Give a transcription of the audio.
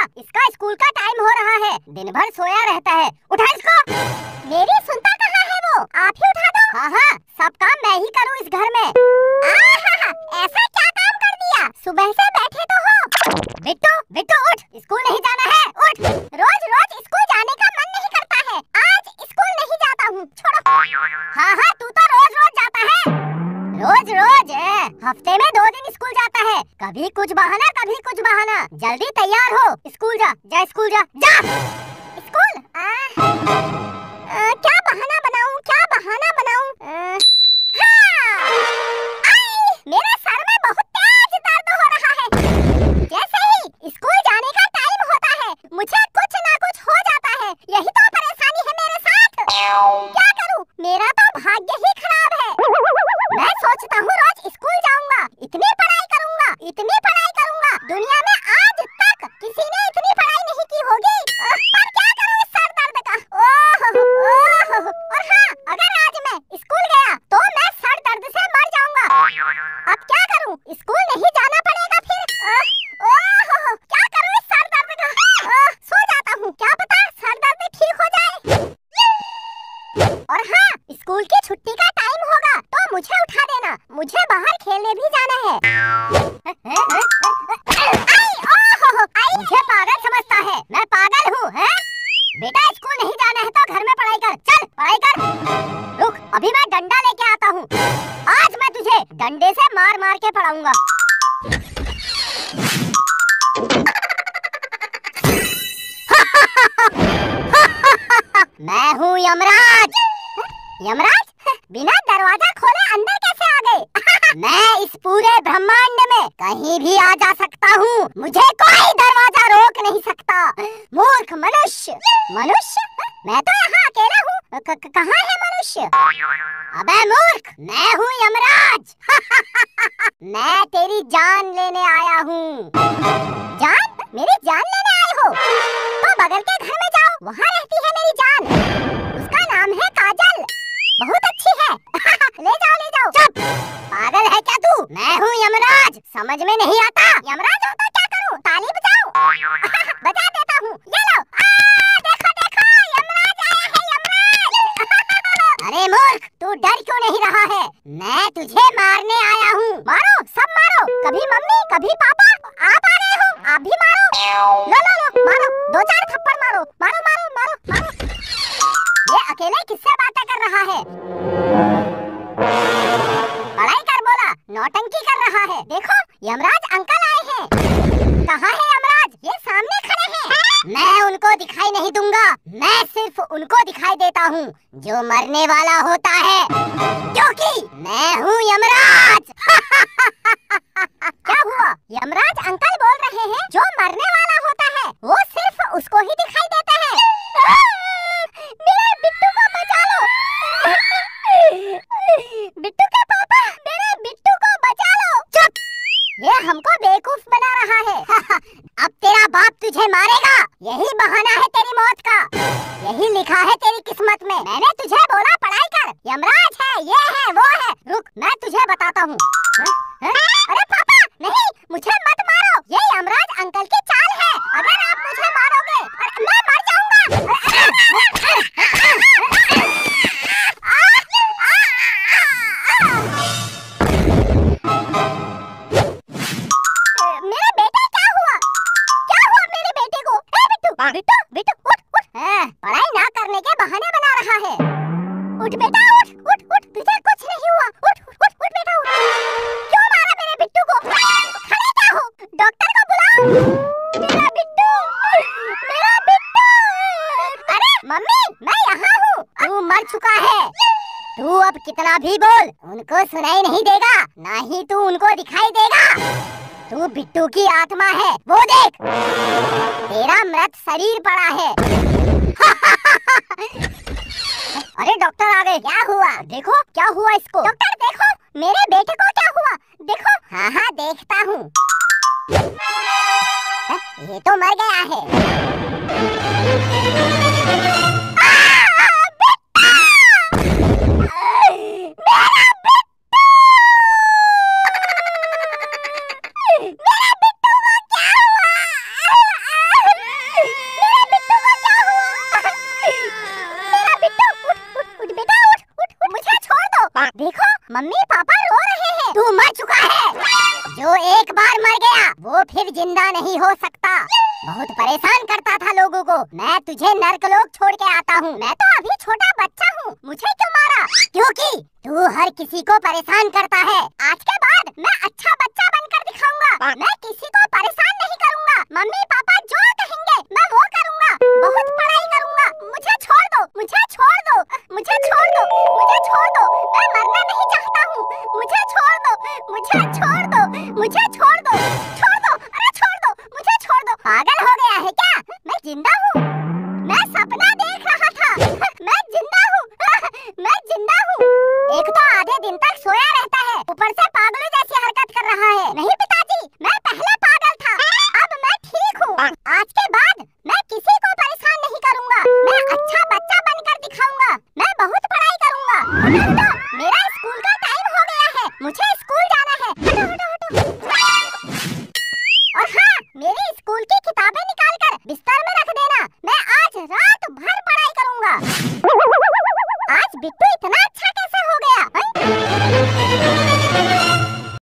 इसका स्कूल का टाइम हो रहा है, दिन भर सोया रहता है। उठा इसको। मेरी सुनता कहाँ है वो? आप ही उठा दो। हाँ हाँ, सब काम मैं ही करूँ इस घर में। ऐसा क्या काम कर दिया? सुबह से बैठे तो हो। बिट्टू बिट्टू उठ, स्कूल नहीं जाना है, उठ। रोज रोज स्कूल जाने का मन नहीं करता है, आज स्कूल नहीं जाता हूँ, छोड़ो। हाँ हाँ, तू तो रोज रोज जाता है। रोज रोज हफ्ते में 2 दिन स्कूल जाता है, कभी कुछ बहाना कभी कुछ बहाना। जल्दी तैयार हो, स्कूल जा, जा स्कूल जा, जा स्कूल। क्या बहाना बनाऊं, क्या बहाना बनाऊं? मेरे सर में बहुत तेज दर्द हो रहा है। जैसे ही स्कूल जाने का टाइम होता है, मुझे कुछ ना कुछ हो जाता है। यही तो परेशानी है मेरे साथ। क्या करूं, मेरा तो भाग्य ही खराब है। मैं सोचता हूँ रोज स्कूल जाऊंगा, इतनी पढ़ाई करूंगा, इतनी पढ़ाई करूंगा, दुनिया में आज तक किसी ने इतनी पढ़ाई नहीं की होगी। पर क्या करूं इस सर दर्द का? ओह। और हाँ, अगर आज मैं स्कूल गया तो मैं सर दर्द से मर जाऊंगा। अब क्या करूं, स्कूल नहीं जाना पड़ेगा फिर। ओह, क्या करूं इस सर दर्द का? सो जाता हूँ, क्या पता सर दर्द ठीक हो जाए। और हाँ, स्कूल की छुट्टी का टाइम होगा तो मुझे उठा देना, मुझे बाहर खेलने भी जाना है। मुझे पागल समझता है, मैं पागल हूँ है? बेटा स्कूल नहीं जाना है तो घर में पढ़ाई कर, चल पढ़ाई कर। रुक, अभी मैं डंडा लेके आता हूँ, आज मैं तुझे डंडे से मार मार के पढ़ाऊंगा। मैं हूँ यमराज। यमराज? बिना दरवाजा खोले अंदर कैसे आ गए? मैं इस पूरे ब्रह्मांड में कहीं भी आ जा सकता हूँ, मुझे कोई दरवाजा रोक नहीं सकता। मूर्ख मनुष्य। मनुष्य? मैं तो यहाँ अकेला हूँ, कहाँ है मनुष्य? अबे मूर्ख, मैं हूँ यमराज। मैं तेरी जान लेने आया हूँ। जान? मेरी जान लेने आए हो? तो बगल के घर में जाओ, वहाँ रहती है मेरी जान, उसका नाम है काजल, बहुत अच्छी है। ले जाओ ले जाओ। चुप, पागल है क्या तू? मैं हूँ यमराज, समझ में नहीं आता? यमराज हो तो क्या करूँ, ताली बजाऊं? बजा देता हूँ, ये लो। देखो देखो, यमराज आया है, यमराज। अरे मूर्ख, तू डर क्यों नहीं रहा है? मैं तुझे मारने आया हूँ। मारो, सब मारो, कभी मम्मी कभी पापा, आप आ रहे हो, आप भी मारो। लो लो लो, मारो, 2-4 थप्पड़ मारो, मारो मारो मारो मारो। ये अकेले किससे बातें कर रहा है? पढ़ाई कर बोला, नौटंकी कर रहा है। देखो यमराज अंकल आए हैं। कहाँ है यमराज? ये सामने खड़े हैं। मैं उनको दिखाई नहीं दूंगा, मैं सिर्फ उनको दिखाई देता हूँ जो मरने वाला होता है, क्योंकि मैं हूँ यमराज। क्या हुआ? यमराज अंकल बोल रहे हैं जो मरने वाला होता है वो सिर्फ उसको ही दिखाई देता है। मेरे बिट्टू को बचा लो। बिट्टू के पापा, मेरे बिट्टू को बचा लो। चुप, ये हमको बेवकूफ बना रहा है। अब तेरा बाप तुझे मारेगा, यही बहाना है तेरी मौत का, यही लिखा है तेरी किस्मत में। मैंने तुझे बोला पढ़ाई कर, यमराज है, ये है वो है। रुक, मैं तुझे बताता हूँ। अरे पापा नहीं, मुझे मत मारो, ये यमराज अंकल की चाल है। अगर आप मुझे मारोगे मैं मर जाऊंगा। मेरे बेटे क्या हुआ? क्या हुआ मेरे बेटे को? बिट्टू बिट्टू उठ उठ। पढ़ाई ना करने के बहाने बना रहा है। उठ बेटा उठ उठ उठ, तुझे कुछ नहीं हुआ, उठ उठ उठ बेटा उठ। क्यों मारा मेरे बिट्टू को? खड़े क्या हो? डॉक्टर को बुलाओ। मेरा बिट्टू, मेरा बिट्टू। अरे मम्मी, मैं यहाँ हूँ, तू मर चुका है। तू अब कितना भी बोल, उनको सुनाई नहीं देगा, ना ही तू उनको दिखाई देगा। तू बिट्टू की आत्मा है, वो देख, तेरा मृत शरीर पड़ा है। अरे डॉक्टर आ गए, क्या हुआ? देखो क्या हुआ इसको। डॉक्टर देखो, मेरे बेटे को क्या हुआ, देखो। हाँ हाँ देखता हूँ। ये तो मर गया है। सकता। बहुत परेशान करता था लोगों को। मैं तुझे नर्कलोक छोड़ के आता हूँ। मैं तो अभी छोटा बच्चा हूँ, मुझे क्यों मारा? क्योंकि तू हर किसी को परेशान करता है। आज के बाद मैं अच्छा बच्चा बनकर दिखाऊंगा। मैं किसी को परेशान नहीं करूंगा। मम्मी पापा जो कहेंगे मैं वो करूंगा। बहुत पढ़ाई करूंगा। मुझे छोड़ दो, मुझे छोड़ दो, मुझे छोड़ दो, मुझे छोड़ दो। मैं मरना नहीं चाहता हूँ। मुझे छोड़ दो, मुझे छोड़ दो, मुझे छोड़ दो, छोड़ दो, अरे छोड़ दो, मुझे छोड़ दो। पागल हो गया है क्या? मैं जिंदा हूँ। मैं सपना देख रहा था। मैं जिंदा हूँ। मैं जिंदा हूँ। एक तो आधे दिन तक सोया रहता है, ऊपर से पागलों जैसी हरकत कर रहा है। नहीं पिताजी, मैं पहले पागल था, अब मैं ठीक हूँ। आज के बाद मैं किसी को परेशान नहीं करूँगा। मैं अच्छा बच्चा बनकर दिखाऊंगा। मैं बहुत पढ़ाई करूँगा। हटो हटो, मेरा स्कूल का टाइम हो गया है, मुझे स्कूल जाना है। हटो हटो हटो। और हाँ, मेरी स्कूल की किताबें निकाल कर बिस्तर में रख देना। मैं आज रात भर पढ़ाई करूँगा। आज बिट्टू इतना